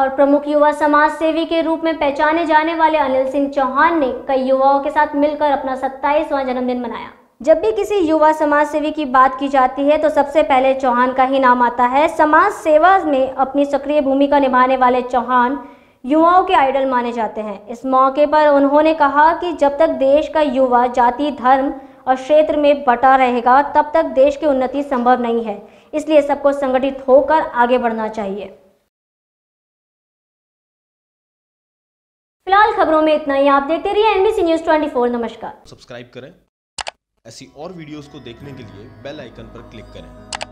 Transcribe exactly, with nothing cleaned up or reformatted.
और प्रमुख युवा समाज सेवी के रूप में पहचाने जाने वाले अनिल सिंह चौहान ने कई युवाओं के साथ मिलकर अपना सत्ताईसवां जन्मदिन मनाया। जब भी किसी युवा समाज सेवी की बात की जाती है तो सबसे पहले चौहान का ही नाम आता है। समाज सेवा में अपनी सक्रिय भूमिका निभाने वाले चौहान युवाओं के आइडल माने जाते हैं। इस मौके पर उन्होंने कहा कि जब तक देश का युवा जाति, धर्म और क्षेत्र में बटा रहेगा तब तक देश की उन्नति संभव नहीं है, इसलिए सबको संगठित होकर आगे बढ़ना चाहिए। फिलहाल खबरों में इतना ही। आप देखते रहिए एनबीसी न्यूज़ चौबीस। नमस्कार। सब्सक्राइब करें। ऐसी और वीडियोस को देखने के लिए बेल आइकन पर क्लिक करें।